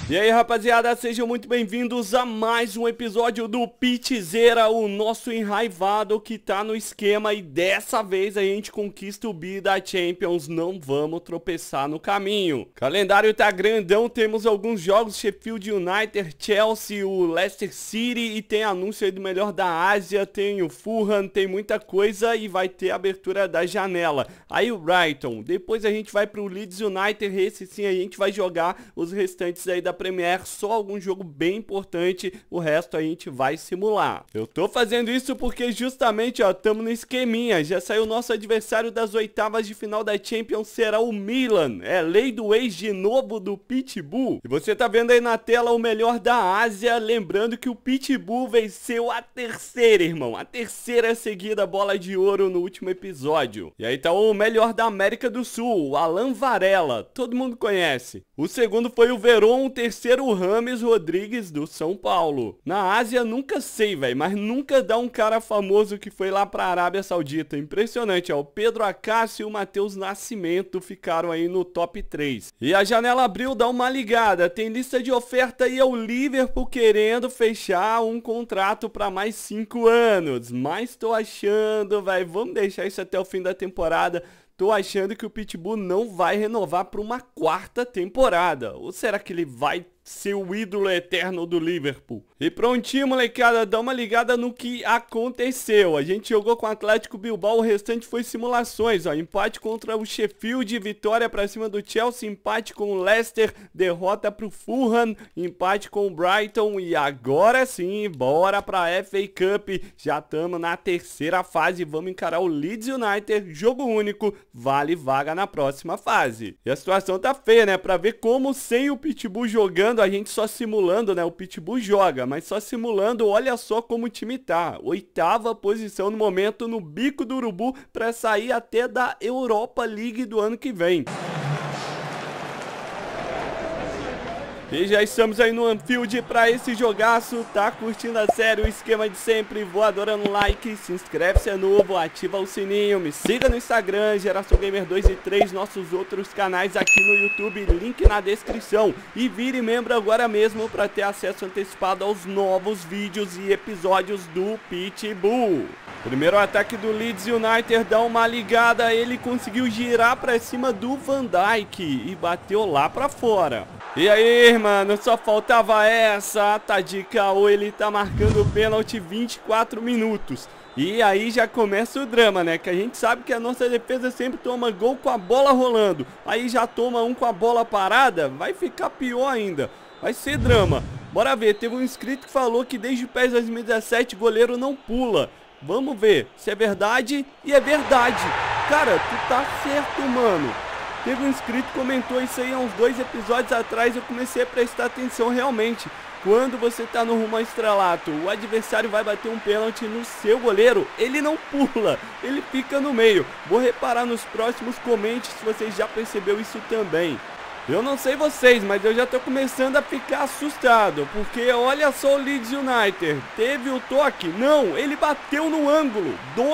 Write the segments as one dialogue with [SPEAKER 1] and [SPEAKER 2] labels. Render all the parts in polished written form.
[SPEAKER 1] E aí, rapaziada, sejam muito bem-vindos a mais um episódio do Pitzeira, o nosso enraivado que tá no esquema, e dessa vez a gente conquista o bi da Champions, não vamos tropeçar no caminho. O calendário tá grandão, temos alguns jogos, Sheffield United, Chelsea, o Leicester City, e tem anúncio aí do melhor da Ásia, tem o Fulham, tem muita coisa e vai ter a abertura da janela. Aí o Brighton, depois a gente vai pro Leeds United, esse sim a gente vai jogar os restantes aí da Premier, só algum jogo bem importante, o resto a gente vai simular. Eu tô fazendo isso porque justamente, ó, tamo no esqueminha, já saiu o nosso adversário das oitavas de final da Champions, será o Milan, é lei do ex de novo do Pitbull. E você tá vendo aí na tela o melhor da Ásia, lembrando que o Pitbull venceu a terceira, irmão, a terceira seguida bola de ouro no último episódio. E aí tá o melhor da América do Sul, o Alan Varela, todo mundo conhece. O segundo foi o Verón, o terceiro o Rames Rodrigues do São Paulo. Na Ásia nunca sei, velho, mas nunca dá um cara famoso que foi lá pra Arábia Saudita. Impressionante, ó, o Pedro Acácio e o Matheus Nascimento ficaram aí no top 3. E a janela abriu, dá uma ligada, tem lista de oferta e é o Liverpool querendo fechar um contrato pra mais 5 anos. Mas tô achando, velho, vamos deixar isso até o fim da temporada. Tô achando que o Pitbull não vai renovar para uma quarta temporada. Ou será que ele vai ser o ídolo eterno do Liverpool? E prontinho, molecada, dá uma ligada no que aconteceu. A gente jogou com o Atlético Bilbao, o restante foi simulações, ó. Empate contra o Sheffield, vitória para cima do Chelsea, empate com o Leicester, derrota pro Fulham, empate com o Brighton e agora sim, bora pra FA Cup. Já estamos na terceira fase, vamos encarar o Leeds United, jogo único, vale vaga na próxima fase. E a situação tá feia, né? Pra ver como sem o Pitbull jogando, a gente só simulando, né? O Pitbull joga, mas só simulando, olha só como o time tá. Oitava posição no momento, no bico do urubu, pra sair até da Europa League do ano que vem. E já estamos aí no Anfield para esse jogaço, tá curtindo a série, o esquema de sempre, voadora no like, se inscreve se é novo, ativa o sininho, me siga no Instagram, Geração Gamer 2 e 3, nossos outros canais aqui no YouTube, link na descrição, e vire membro agora mesmo para ter acesso antecipado aos novos vídeos e episódios do Pitbull. Primeiro ataque do Leeds United, dá uma ligada, ele conseguiu girar para cima do Van Dijk e bateu lá para fora. E aí, mano, só faltava essa, tá de caô, ele tá marcando o pênalti 24 minutos. E aí já começa o drama, né, que a gente sabe que a nossa defesa sempre toma gol com a bola rolando. Aí já toma um com a bola parada, vai ficar pior ainda, vai ser drama. Bora ver, teve um inscrito que falou que desde o PES 2017 goleiro não pula. Vamos ver se é verdade, e é verdade. Cara, tu tá certo, mano. Teve um inscrito que comentou isso aí há uns 2 episódios atrás, eu comecei a prestar atenção realmente. Quando você tá no rumo ao estrelato, o adversário vai bater um pênalti no seu goleiro, ele não pula, ele fica no meio. Vou reparar nos próximos comentários se vocês já perceberam isso também. Eu não sei vocês, mas eu já tô começando a ficar assustado, porque olha só o Leeds United, teve o toque, não, ele bateu no ângulo,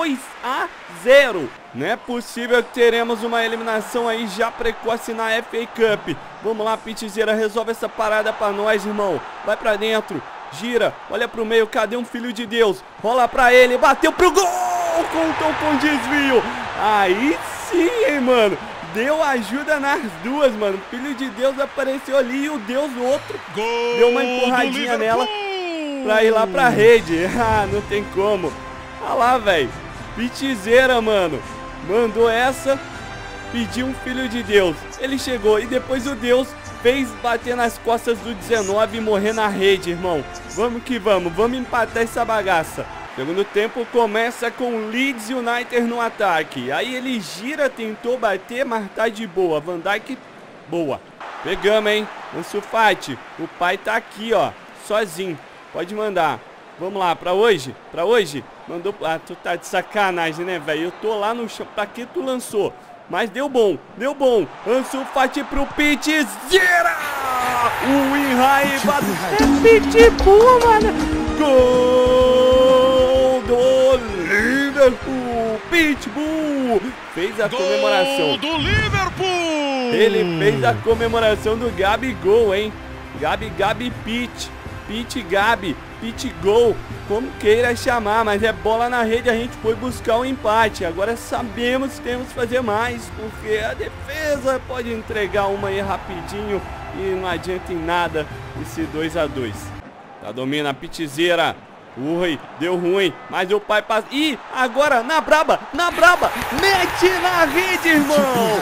[SPEAKER 1] 2-0. Não é possível que teremos uma eliminação aí já precoce na FA Cup. Vamos lá, Pitzeira, resolve essa parada pra nós, irmão, vai pra dentro, gira, olha pro meio, cadê um filho de Deus, rola pra ele, bateu pro gol, contou com desvio, aí sim, hein, mano. Deu ajuda nas duas, mano. O filho de Deus apareceu ali e o Deus outro
[SPEAKER 2] Gol,
[SPEAKER 1] deu uma empurradinha nela pra ir lá pra rede. Ah, não tem como. Olha lá, velho. Pitzeira, mano. Mandou essa, pediu um filho de Deus. Ele chegou e depois o Deus fez bater nas costas do 19 e morrer na rede, irmão. Vamos que vamos. Vamos empatar essa bagaça. Segundo tempo começa com Leeds United no ataque. Aí ele gira, tentou bater, mas tá de boa. Van Dijk, boa. Pegamos, hein? Ansu Fati, o pai tá aqui, ó, sozinho. Pode mandar. Vamos lá, pra hoje? Pra hoje? Mandou... Ah, tu tá de sacanagem, né, velho? Eu tô lá no chão. Pra que tu lançou? Mas deu bom, deu bom. Ansu Fati pro Pitzeira! O enraivado é Pitbull, mano. Gol do Liverpool. Pitbull fez a comemoração.
[SPEAKER 2] Gol do Liverpool.
[SPEAKER 1] Ele fez a comemoração do Gabigol, hein? Gabi, Pit, Gabi, Pit Gol, como queira chamar, mas é bola na rede, a gente foi buscar o empate. Agora sabemos que temos que fazer mais, porque a defesa pode entregar uma aí rapidinho e não adianta em nada esse 2 a 2. Tá, domina a Pitzeira. Ui, deu ruim, mas o pai passa. Ih, agora na braba, mete na rede, irmão.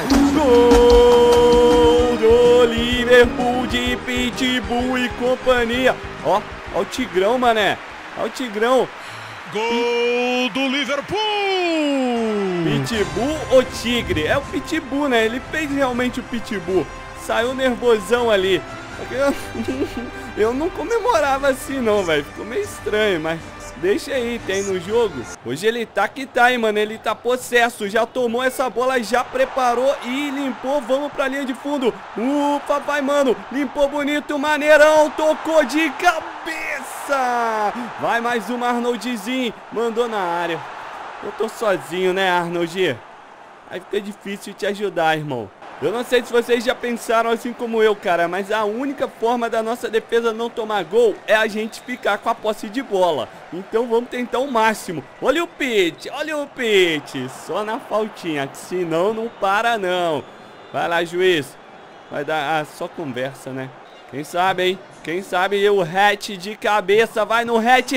[SPEAKER 1] Gol do Liverpool de Pitbull e companhia. Ó o Tigrão, mané. Ó o Tigrão.
[SPEAKER 2] Gol do Liverpool.
[SPEAKER 1] Pitbull ou Tigre? É o Pitbull, né? Ele fez realmente o Pitbull. Saiu nervosão ali. Eu não comemorava assim não, velho. Ficou meio estranho, mas deixa aí, tem no jogo. Hoje ele tá que tá, hein, mano. Ele tá possesso, já tomou essa bola, já preparou e limpou. Vamos pra linha de fundo. Ufa, vai, mano. Limpou bonito, maneirão. Tocou de cabeça. Vai mais uma, Arnoldzinho. Mandou na área. Eu tô sozinho, né, Arnold? Aí fica difícil te ajudar, irmão. Eu não sei se vocês já pensaram assim como eu, cara, mas a única forma da nossa defesa não tomar gol é a gente ficar com a posse de bola. Então vamos tentar o máximo. Olha o Pit, só na faltinha, que senão não para não. Vai lá, juiz. Vai dar só conversa, né? Quem sabe, hein? Quem sabe o hat de cabeça, vai no hat-trick!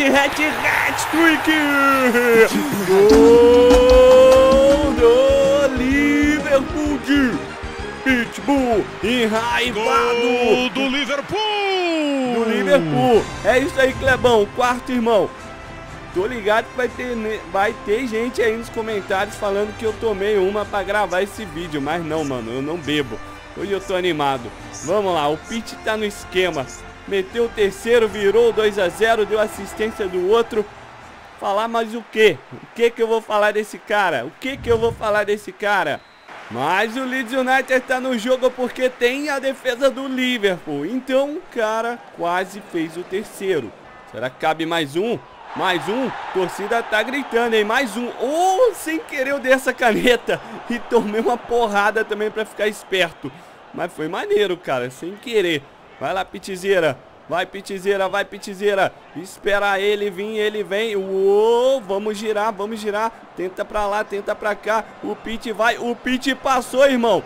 [SPEAKER 1] Gol do Liverpool de Pitbull, enraivado!
[SPEAKER 2] Do Liverpool!
[SPEAKER 1] Do Liverpool! É isso aí, Clebão, quarto irmão. Tô ligado que vai ter gente aí nos comentários falando que eu tomei uma pra gravar esse vídeo, mas não, mano, eu não bebo. Hoje eu tô animado. Vamos lá, o Pit tá no esquema. Meteu o terceiro, virou 2 a 0, deu assistência do outro. Falar mais o quê? O que eu vou falar desse cara? Mas o Leeds United tá no jogo porque tem a defesa do Liverpool. Então o cara quase fez o terceiro. Será que cabe mais um? Torcida tá gritando, hein? Mais um. Oh, sem querer eu dei essa caneta e tomei uma porrada também pra ficar esperto. Mas foi maneiro, cara, sem querer. Vai lá, Pitzeira. Vai, Pitzeira. Espera ele vir, ele vem. Uou, vamos girar. Tenta pra lá, tenta pra cá. O Pit vai. O Pit passou, irmão.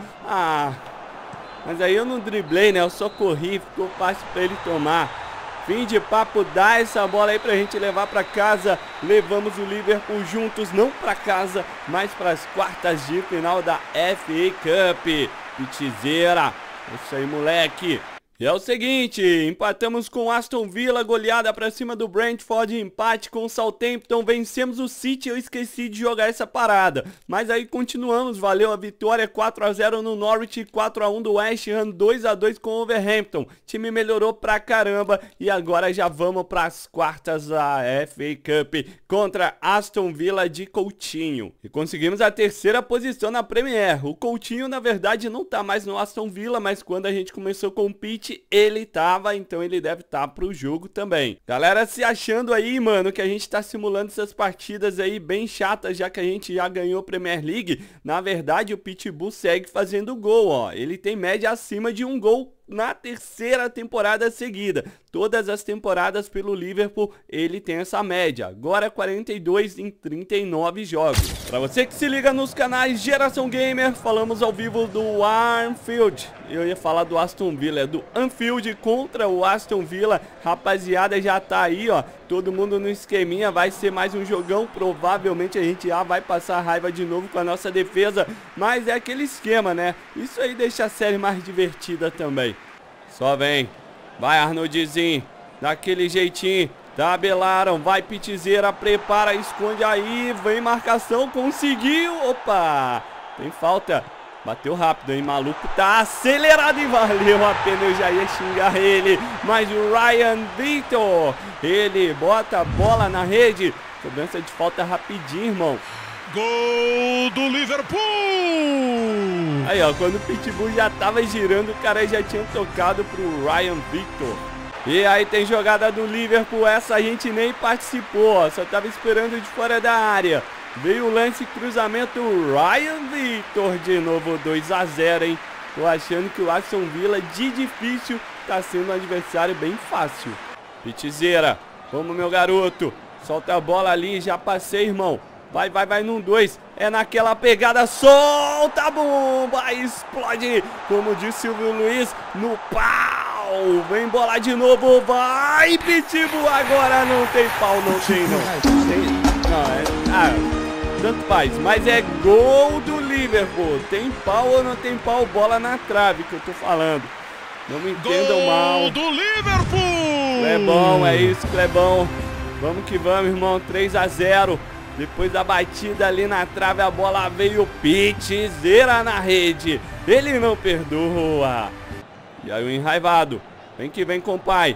[SPEAKER 1] Mas aí eu não driblei, né? Eu só corri. Ficou fácil pra ele tomar. Fim de papo, dá essa bola aí pra gente levar pra casa. Levamos o Liverpool juntos, não pra casa, mas pras quartas de final da FA Cup. Pitzeira. É isso aí, moleque. E é o seguinte, empatamos com o Aston Villa, goleada pra cima do Brentford, empate com o Southampton, vencemos o City, eu esqueci de jogar essa parada. Mas aí continuamos, valeu a vitória, 4 a 0 no Norwich, 4 a 1 do West Ham, 2 a 2 com o Wolverhampton. Time melhorou pra caramba e agora já vamos pras quartas da FA Cup contra Aston Villa de Coutinho. E conseguimos a terceira posição na Premier. O Coutinho, na verdade, não tá mais no Aston Villa, mas quando a gente começou com o Pitch, ele tava, então ele deve estar pro jogo também. Galera se achando aí, mano, que a gente tá simulando essas partidas aí bem chatas, já que a gente já ganhou Premier League. Na verdade, o Pitbull segue fazendo gol, ó. Ele tem média acima de 1 gol na terceira temporada seguida. Todas as temporadas pelo Liverpool ele tem essa média. Agora 42 em 39 jogos. Para você que se liga nos canais Geração Gamer, falamos ao vivo do Anfield. Eu ia falar do Aston Villa, é do Anfield contra o Aston Villa. Rapaziada, já tá aí, ó. Todo mundo no esqueminha, vai ser mais um jogão. Provavelmente a gente já vai passar raiva de novo com a nossa defesa. Mas é aquele esquema, né? Isso aí deixa a série mais divertida também. Só vem. Vai, Arnoldzinho. Daquele jeitinho. Tabelaram. Vai, Pitzeira. Prepara, esconde aí. Vem marcação. Conseguiu. Opa. Tem falta. Bateu rápido, hein? Maluco tá acelerado e valeu a pena. Eu já ia xingar ele. Mas o Ryan Vitor, ele bota a bola na rede. Cobrança de falta rapidinho, irmão.
[SPEAKER 2] Gol do Liverpool!
[SPEAKER 1] Aí, ó, quando o Pitbull já tava girando, o cara já tinha tocado pro Ryan Vitor. E aí tem jogada do Liverpool, essa a gente nem participou, ó, só tava esperando de fora da área. Veio o lance, cruzamento, Ryan Vitor de novo, 2 a 0, hein? Tô achando que o Aston Villa de difícil tá sendo um adversário bem fácil. Pitizera, vamos meu garoto. Solta a bola ali, já passei, irmão. Vai, vai, vai num 2. É naquela pegada, solta a bomba, explode. Como disse o Silvio Luiz, no pau. Vem bola de novo, vai, Pitbull. Agora não tem pau, não tem não. Tanto faz, mas é gol do Liverpool. Tem pau ou não tem pau? Bola na trave que eu tô falando. Não me entendam mal.
[SPEAKER 2] Gol do Liverpool!
[SPEAKER 1] Clebão, é isso, Clebão. Vamos que vamos, irmão. 3 a 0. Depois da batida ali na trave, a bola veio, Pitizera na rede. Ele não perdoa. E aí o enraivado. Vem que vem, compai.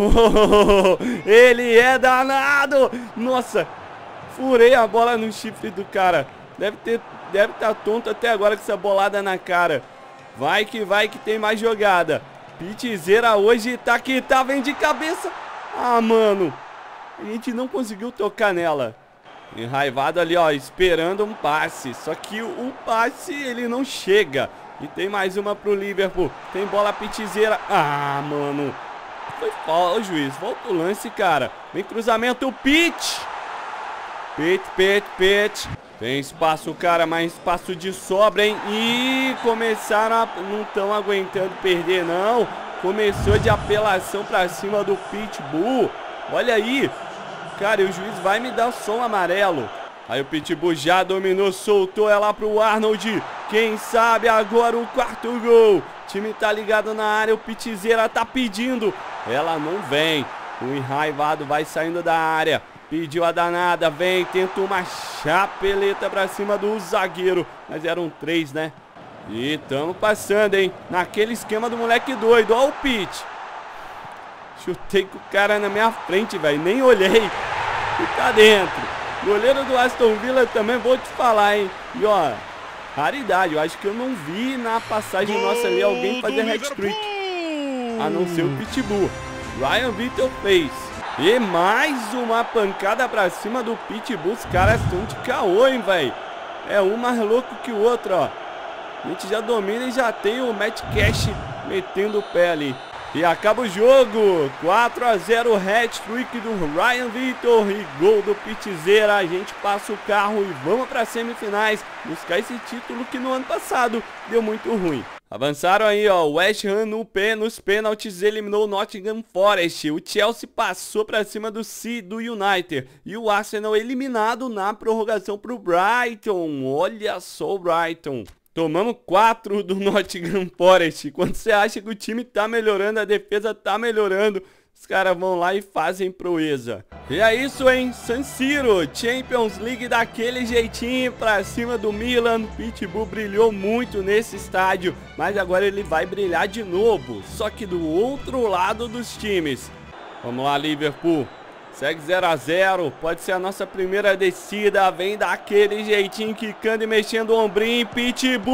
[SPEAKER 1] Ele é danado. Nossa, furei a bola no chifre do cara. Deve estar tonto até agora com essa bolada na cara. Vai que tem mais jogada. Pitizera hoje tá que tá, vem de cabeça. Ah, mano. A gente não conseguiu tocar nela. Enraivado ali, ó, esperando um passe. Só que o passe, ele não chega. E tem mais uma pro Liverpool. Tem bola, Pitizera. Ah, mano. Foi falta, juiz. Volta o lance, cara. Vem cruzamento, Pit. Tem espaço, cara, mas espaço de sobra, hein? E começaram a... Não estão aguentando perder, não. Começou de apelação pra cima do Pitbull. Olha aí. Cara, e o juiz vai me dar som amarelo. Aí o Pitbull já dominou, soltou ela pro Arnold. Quem sabe agora o quarto gol. O time tá ligado na área, o Pitizera tá pedindo. Ela não vem. O enraivado vai saindo da área. Pediu a danada, vem, tenta uma chapeleta pra cima do zagueiro. Mas eram 3, né? E tamo passando, hein? Naquele esquema do moleque doido. Ó o Pit. Chutei com o cara na minha frente, velho. Nem olhei. E tá dentro. Goleiro do Aston Villa também, vou te falar, hein? E ó, raridade. Eu acho que eu não vi na passagem nossa ali alguém fazer hat-trick. A não ser o Pitbull. Ryan Vitor fez. E mais uma pancada pra cima do Pitbull. Os caras estão de caô, hein, velho. É um mais louco que o outro, ó. A gente já domina e já tem o Matt Cash metendo o pé ali. E acaba o jogo. 4 a 0, hat-trick do Ryan Vitor e gol do Pitizera. A gente passa o carro e vamos para semifinais. Buscar esse título que no ano passado deu muito ruim. Avançaram aí, ó. O West Ham nos pênaltis eliminou o Nottingham Forest. O Chelsea passou para cima do United. E o Arsenal eliminado na prorrogação pro Brighton. Olha só o Brighton. Tomamos 4 do Nottingham Forest. Quando você acha que o time tá melhorando, a defesa tá melhorando, os caras vão lá e fazem proeza. E é isso, hein? San Siro, Champions League daquele jeitinho pra cima do Milan. Pitbull brilhou muito nesse estádio, mas agora ele vai brilhar de novo, só que do outro lado dos times. Vamos lá, Liverpool. Segue 0 a 0, pode ser a nossa primeira descida, vem daquele jeitinho, quicando e mexendo o ombrinho, Pitbull!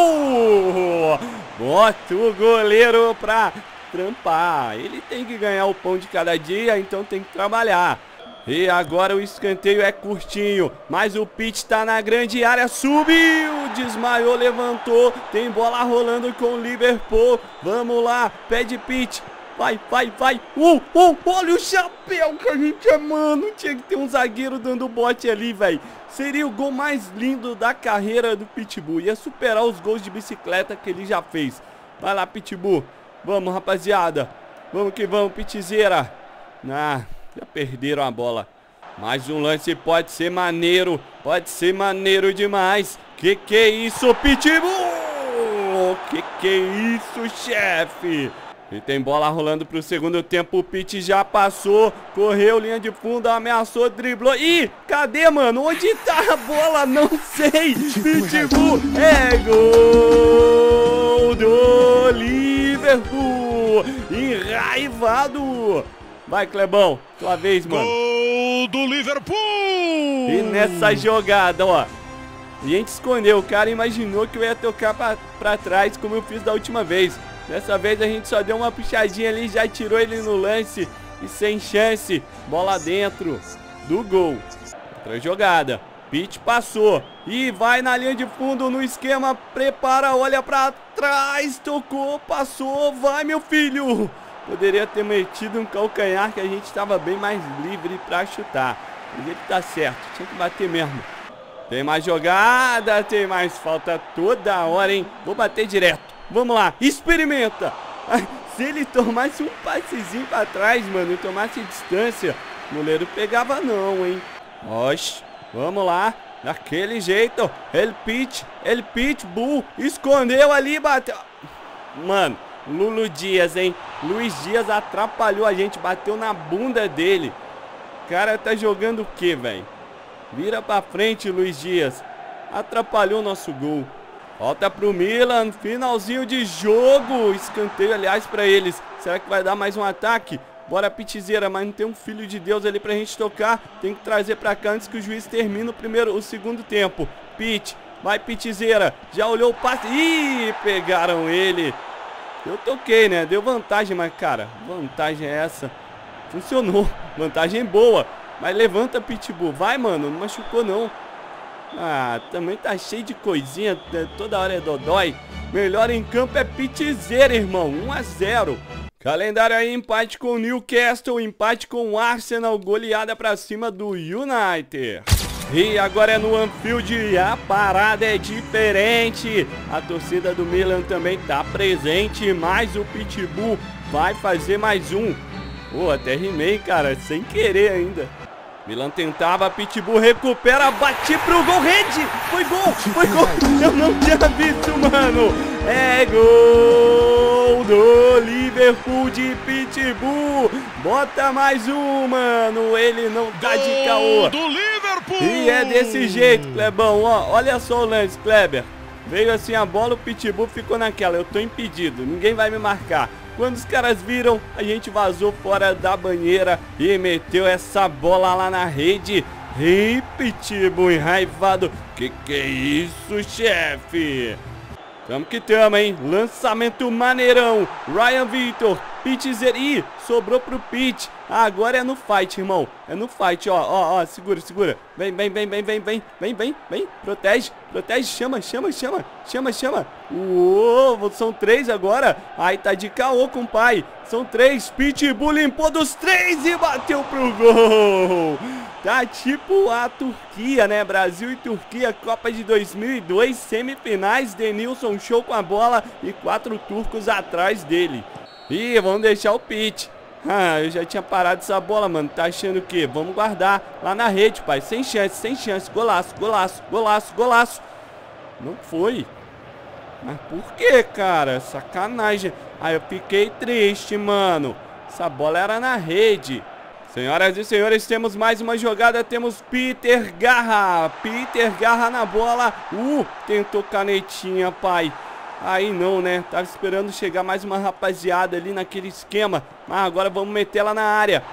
[SPEAKER 1] Bota o goleiro pra trampar, ele tem que ganhar o pão de cada dia, então tem que trabalhar. E agora o escanteio é curtinho, mas o Pit tá na grande área, subiu, desmaiou, levantou, tem bola rolando com o Liverpool, vamos lá, pede Pit. Vai. Olha o chapéu que a gente é, mano. Tinha que ter um zagueiro dando bote ali, velho. Seria o gol mais lindo da carreira do Pitbull. Ia superar os gols de bicicleta que ele já fez. Vai lá, Pitbull. Vamos, rapaziada. Vamos que vamos, Pitizera. Já perderam a bola. Mais um lance pode ser maneiro. Pode ser maneiro demais. Que é isso, Pitbull? Que é isso, chefe? E tem bola rolando pro segundo tempo, o Pit já passou, correu, linha de fundo, ameaçou, driblou. Ih, cadê, mano? Onde tá a bola? Não sei. Pitbull, é gol do Liverpool. Enraivado. Vai, Clebão, tua vez, mano.
[SPEAKER 2] Gol do Liverpool.
[SPEAKER 1] E nessa jogada, ó, a gente escondeu, o cara imaginou que eu ia tocar pra trás, como eu fiz da última vez. Dessa vez a gente só deu uma puxadinha ali, já tirou ele no lance e sem chance. Bola dentro do gol. Outra jogada. Pit passou e vai na linha de fundo no esquema. Prepara, olha pra trás, tocou, passou. Vai, meu filho. Poderia ter metido um calcanhar que a gente estava bem mais livre para chutar. Mas ele tá certo, tinha que bater mesmo. Tem mais jogada, tem mais falta toda hora, hein? Vou bater direto. Vamos lá, experimenta. Se ele tomasse um passezinho pra trás, mano, e tomasse distância, o goleiro pegava não, hein? Oxe, vamos lá. Daquele jeito. El Pitbull. Escondeu ali, bateu. Mano, Lulu Dias, hein? Luiz Dias atrapalhou a gente, bateu na bunda dele. O cara tá jogando o quê, velho? Vira pra frente, Luiz Dias. Atrapalhou o nosso gol. Volta pro Milan, finalzinho de jogo. Escanteio, aliás, pra eles. Será que vai dar mais um ataque? Bora, Pitizera, mas não tem um filho de Deus ali pra gente tocar. Tem que trazer pra cá antes que o juiz termine o segundo tempo. Pit, vai, Pitizera. Já olhou o passe. Ih, pegaram ele. Eu toquei, né? Deu vantagem, mas, cara, vantagem é essa? Funcionou. Vantagem boa. Mas levanta, Pitbull. Vai, mano. Não machucou, não. Ah, também tá cheio de coisinha. Toda hora é dodói. Melhor em campo é Pitizera, irmão. 1-0. Calendário aí, empate com o Newcastle, empate com o Arsenal, goleada pra cima do United. E agora é no Anfield, a parada é diferente. A torcida do Milan também tá presente, mas o Pitbull vai fazer mais um. Pô, até rimei, cara, sem querer ainda. Milan tentava, Pitbull recupera, bate pro gol, rede! Foi gol, foi gol! Eu não tinha visto, mano! É gol do Liverpool de Pitbull! Bota mais um, mano! Ele não tá de caô!
[SPEAKER 2] Do Liverpool!
[SPEAKER 1] E é desse jeito, Clebão, ó, olha só o lance, Kleber. Veio assim a bola, o Pitbull ficou naquela, eu tô impedido, ninguém vai me marcar. Quando os caras viram, a gente vazou fora da banheira e meteu essa bola lá na rede. Ei, Pitbull enraivado. Que é isso, chefe? Tamo que tamo, hein? Lançamento maneirão. Ryan Victor, Pitizera. Ih, sobrou pro Pit. Agora é no fight, irmão. É no fight, ó, ó, ó. Segura, segura. Vem, vem, vem, vem, vem, vem. Vem, vem, vem. Protege, protege. Chama, chama, chama. Chama, chama. Uou, são 3 agora. Ai, tá de caô, compai. São 3. Pitbull limpou dos 3 e bateu pro gol. Tá tipo a Turquia, né? Brasil e Turquia, Copa de 2002, semifinais. Denilson show com a bola e 4 turcos atrás dele. Ih, vamos deixar o Pit. Ah, eu já tinha parado essa bola, mano. Tá achando o quê? Vamos guardar lá na rede, pai. Sem chance, sem chance. Golaço, golaço, golaço, golaço. Não foi. Mas por que, cara? Sacanagem. Ah, eu fiquei triste, mano. Essa bola era na rede. Senhoras e senhores, temos mais uma jogada. Temos Peter Garra. Peter Garra na bola. Tentou canetinha, pai. Aí não, né? Tava esperando chegar mais uma rapaziada ali naquele esquema. Mas agora vamos meter ela na área.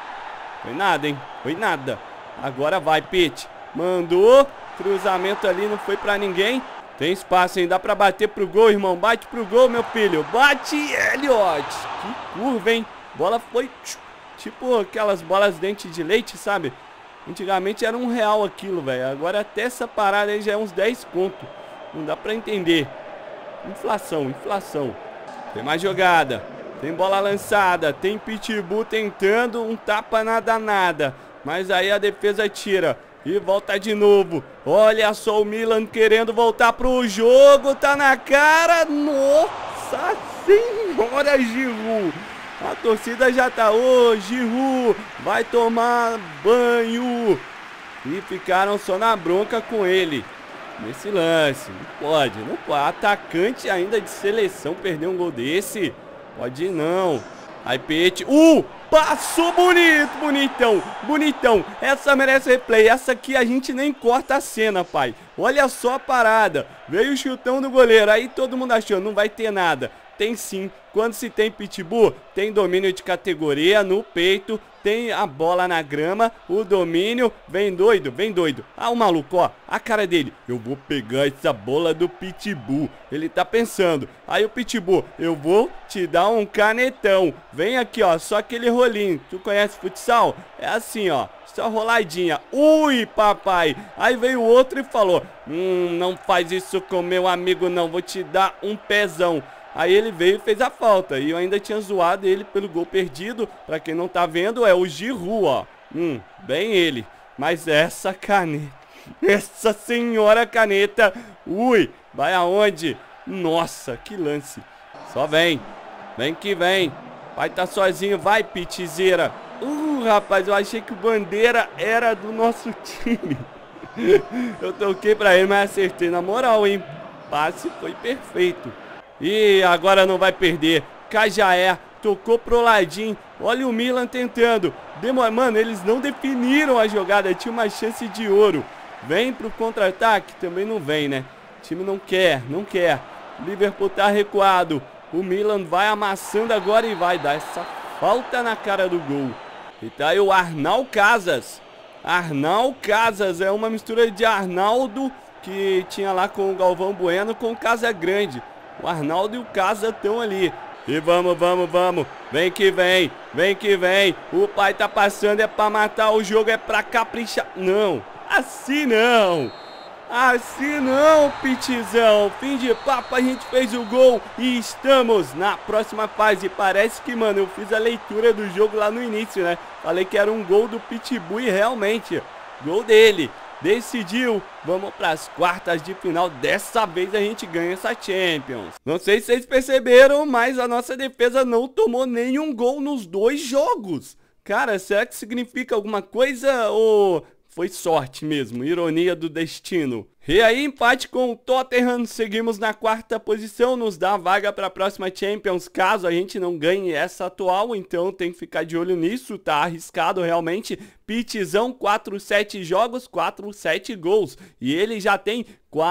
[SPEAKER 1] Foi nada, hein? Foi nada. Agora vai, Pete. Mandou. Cruzamento ali, não foi pra ninguém. Tem espaço, hein? Dá pra bater pro gol, irmão. Bate pro gol, meu filho. Bate, Elliot. Que curva, hein? Bola foi... tipo aquelas bolas dente de leite, sabe? Antigamente era R$1 aquilo, velho. Agora até essa parada aí já é uns 10 conto. Não dá pra entender. Inflação, inflação. Tem mais jogada. Tem bola lançada. Tem Pitbull tentando um tapa nada nada. Mas aí a defesa tira. E volta de novo. Olha só o Milan querendo voltar pro jogo. Tá na cara. Nossa senhora, Giroud. A torcida já tá, Giroud vai tomar banho. E ficaram só na bronca com ele nesse lance. Não pode, não pode. Atacante ainda de seleção perder um gol desse. Pode não. Aí Pete, passou bonito, bonitão, bonitão. Essa merece replay. Essa aqui a gente nem corta a cena, pai. Olha só a parada. Veio o chutão do goleiro. Aí todo mundo achou, não vai ter nada. Tem sim. Quando se tem Pitbull, tem domínio de categoria no peito, tem a bola na grama, o domínio, vem doido, vem doido. Ah, o maluco, ó, a cara dele. Eu vou pegar essa bola do Pitbull. Ele tá pensando. Aí o Pitbull, eu vou te dar um canetão. Vem aqui, ó, só aquele rolinho. Tu conhece futsal? É assim, ó. Só roladinha. Ui, papai. Aí veio o outro e falou, não faz isso com meu amigo não, vou te dar um pezão. Aí ele veio e fez a falta. E eu ainda tinha zoado ele pelo gol perdido. Pra quem não tá vendo, é o Giroud, ó. Bem ele. Mas essa caneta, essa senhora caneta, ui, vai aonde? Nossa, que lance. Só vem, vem que vem. Vai tá sozinho, vai, Pitizera. Rapaz, eu achei que o Bandeira era do nosso time. Eu toquei pra ele, mas acertei na moral, hein. Passe foi perfeito. E agora não vai perder. Cajaé tocou pro ladinho. Olha o Milan tentando. Mano, eles não definiram a jogada. Tinha uma chance de ouro. Vem pro contra-ataque? Também não vem, né? O time não quer, não quer. Liverpool tá recuado. O Milan vai amassando agora e vai dar essa falta na cara do gol. E tá aí o Arnal Casas. Arnal Casas é uma mistura de Arnaldo, que tinha lá com o Galvão Bueno, com o Casagrande. O Arnaldo e o Casa estão ali. E vamos, vamos, vamos. Vem que vem, vem que vem. O pai tá passando, é pra matar o jogo, é pra caprichar. Não, assim não. Assim não, Pitizão. Fim de papo, a gente fez o gol e estamos na próxima fase. Parece que, mano, eu fiz a leitura do jogo lá no início, né? Falei que era um gol do Pitbull e realmente, gol dele. Decidiu, vamos para as quartas de final. Dessa vez a gente ganha essa Champions. Não sei se vocês perceberam, mas a nossa defesa não tomou nenhum gol nos 2 jogos. Cara, será que significa alguma coisa ou foi sorte mesmo, ironia do destino? E aí, empate com o Tottenham, seguimos na 4ª posição, nos dá a vaga para a próxima Champions, caso a gente não ganhe essa atual, então tem que ficar de olho nisso, tá arriscado realmente. Pitizão, 4-7 jogos, 4-7 gols, e ele já tem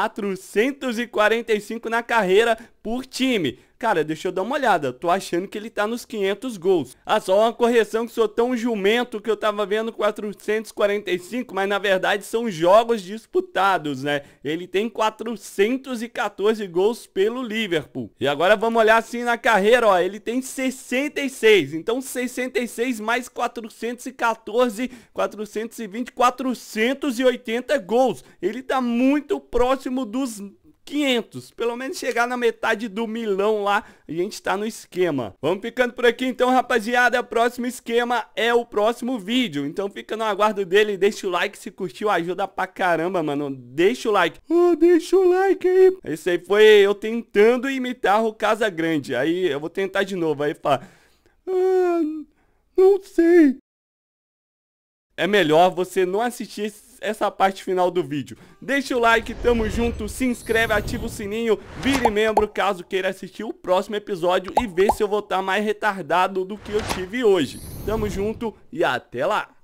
[SPEAKER 1] 445 na carreira por time. Cara, deixa eu dar uma olhada, tô achando que ele tá nos 500 gols. Ah, só uma correção, que sou tão jumento que eu tava vendo 445, mas na verdade são jogos disputados, né? Ele tem 414 gols pelo Liverpool. E agora vamos olhar assim na carreira, ó, ele tem 66, então 66 mais 414, 420, 480 gols. Ele tá muito próximo dos 500, pelo menos chegar na metade do milão lá, a gente tá no esquema. Vamos ficando por aqui então, rapaziada. Próximo esquema é o próximo vídeo, então fica no aguardo dele. Deixa o like se curtiu, ajuda pra caramba, mano. Deixa o like, deixa o like aí. Esse aí foi eu tentando imitar o Casagrande. Aí eu vou tentar de novo, aí fala, não sei. É melhor você não assistir essa parte final do vídeo. Deixa o like, tamo junto, se inscreve, ativa o sininho, vire membro caso queira assistir o próximo episódio e ver se eu vou estar mais retardado do que eu tive hoje. Tamo junto e até lá!